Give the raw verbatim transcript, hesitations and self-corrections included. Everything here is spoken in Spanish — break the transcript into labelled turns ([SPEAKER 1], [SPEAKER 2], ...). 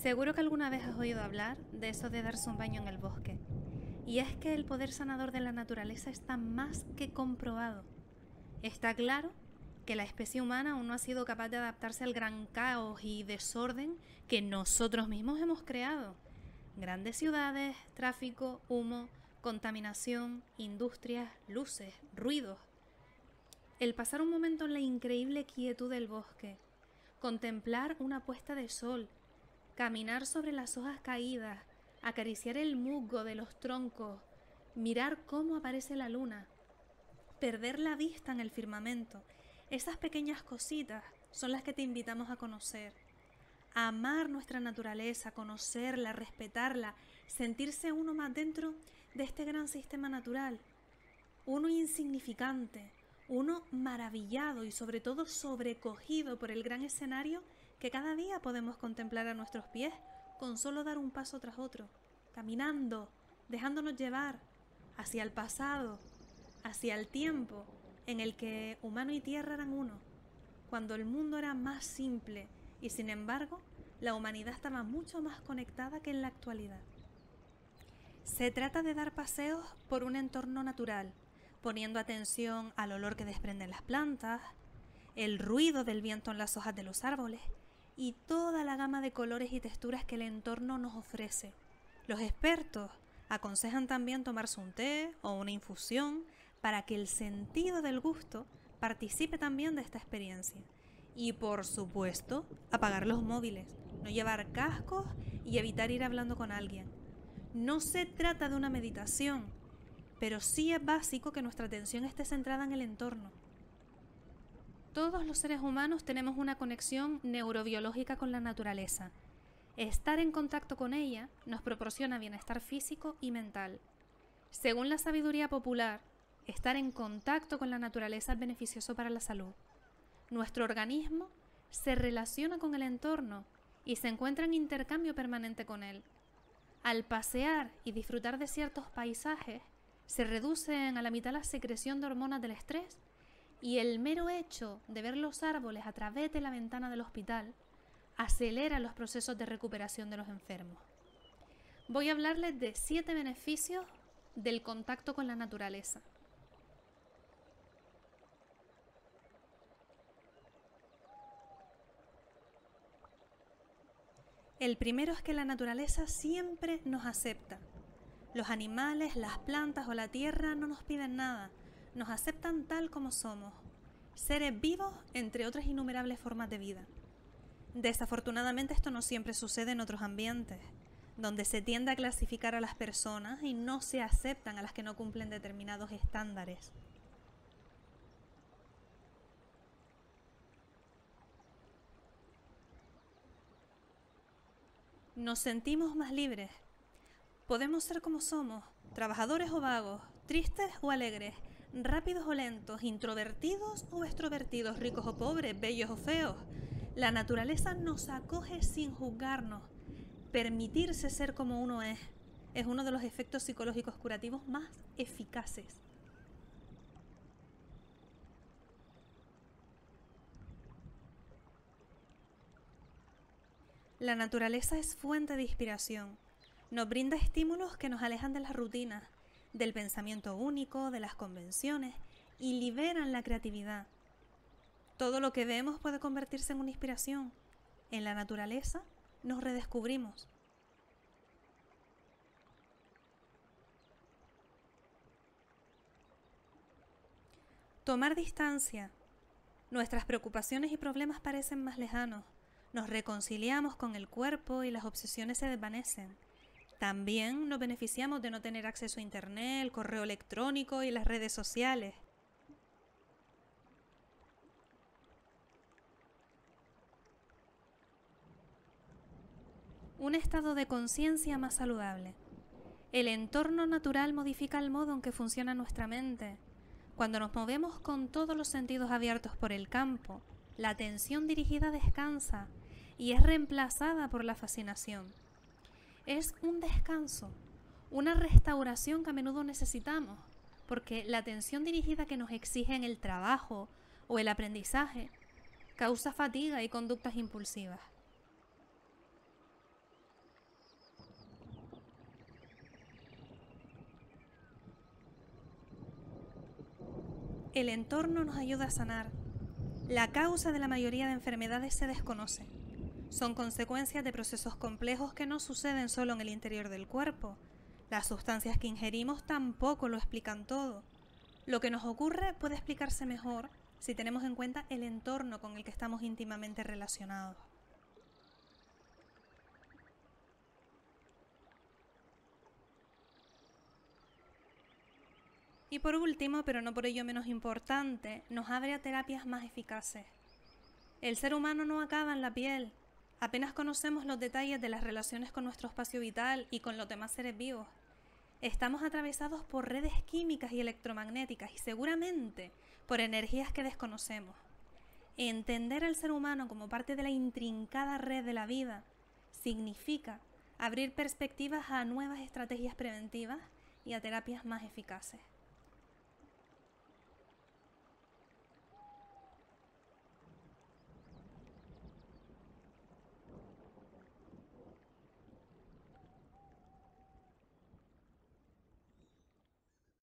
[SPEAKER 1] Seguro que alguna vez has oído hablar de eso de darse un baño en el bosque. Y es que el poder sanador de la naturaleza está más que comprobado. Está claro que la especie humana aún no ha sido capaz de adaptarse al gran caos y desorden que nosotros mismos hemos creado. Grandes ciudades, tráfico, humo, contaminación, industrias, luces, ruidos. El pasar un momento en la increíble quietud del bosque, contemplar una puesta de sol, caminar sobre las hojas caídas, acariciar el musgo de los troncos, mirar cómo aparece la luna, perder la vista en el firmamento. Esas pequeñas cositas son las que te invitamos a conocer. A amar nuestra naturaleza, conocerla, respetarla, sentirse uno más dentro de este gran sistema natural. Uno insignificante, uno maravillado y sobre todo sobrecogido por el gran escenario que cada día podemos contemplar a nuestros pies con solo dar un paso tras otro, caminando, dejándonos llevar hacia el pasado, hacia el tiempo en el que humano y tierra eran uno, cuando el mundo era más simple y sin embargo la humanidad estaba mucho más conectada que en la actualidad. Se trata de dar paseos por un entorno natural, poniendo atención al olor que desprenden las plantas, el ruido del viento en las hojas de los árboles y toda la gama de colores y texturas que el entorno nos ofrece. Los expertos aconsejan también tomarse un té o una infusión para que el sentido del gusto participe también de esta experiencia. Y por supuesto, apagar los móviles, no llevar cascos y evitar ir hablando con alguien. No se trata de una meditación, pero sí es básico que nuestra atención esté centrada en el entorno. Todos los seres humanos tenemos una conexión neurobiológica con la naturaleza. Estar en contacto con ella nos proporciona bienestar físico y mental. Según la sabiduría popular, estar en contacto con la naturaleza es beneficioso para la salud. Nuestro organismo se relaciona con el entorno y se encuentra en intercambio permanente con él. Al pasear y disfrutar de ciertos paisajes, se reducen a la mitad la secreción de hormonas del estrés y el mero hecho de ver los árboles a través de la ventana del hospital acelera los procesos de recuperación de los enfermos. Voy a hablarles de siete beneficios del contacto con la naturaleza. El primero es que la naturaleza siempre nos acepta. Los animales, las plantas o la tierra no nos piden nada, nos aceptan tal como somos, seres vivos entre otras innumerables formas de vida. Desafortunadamente esto no siempre sucede en otros ambientes, donde se tiende a clasificar a las personas y no se aceptan a las que no cumplen determinados estándares. Nos sentimos más libres. Podemos ser como somos, trabajadores o vagos, tristes o alegres, rápidos o lentos, introvertidos o extrovertidos, ricos o pobres, bellos o feos. La naturaleza nos acoge sin juzgarnos. Permitirse ser como uno es es uno de los efectos psicológicos curativos más eficaces. La naturaleza es fuente de inspiración. Nos brinda estímulos que nos alejan de las rutinas, del pensamiento único, de las convenciones y liberan la creatividad. Todo lo que vemos puede convertirse en una inspiración. En la naturaleza nos redescubrimos. Tomar distancia. Nuestras preocupaciones y problemas parecen más lejanos. Nos reconciliamos con el cuerpo y las obsesiones se desvanecen. También nos beneficiamos de no tener acceso a internet, el correo electrónico y las redes sociales. Un estado de conciencia más saludable. El entorno natural modifica el modo en que funciona nuestra mente. Cuando nos movemos con todos los sentidos abiertos por el campo, la atención dirigida descansa y es reemplazada por la fascinación. Es un descanso, una restauración que a menudo necesitamos, porque la atención dirigida que nos exigen el trabajo o el aprendizaje causa fatiga y conductas impulsivas. El entorno nos ayuda a sanar. La causa de la mayoría de enfermedades se desconoce. Son consecuencias de procesos complejos que no suceden solo en el interior del cuerpo. Las sustancias que ingerimos tampoco lo explican todo. Lo que nos ocurre puede explicarse mejor si tenemos en cuenta el entorno con el que estamos íntimamente relacionados. Y por último, pero no por ello menos importante, nos abre a terapias más eficaces. El ser humano no acaba en la piel. Apenas conocemos los detalles de las relaciones con nuestro espacio vital y con los demás seres vivos. Estamos atravesados por redes químicas y electromagnéticas y seguramente por energías que desconocemos. Entender al ser humano como parte de la intrincada red de la vida significa abrir perspectivas a nuevas estrategias preventivas y a terapias más eficaces.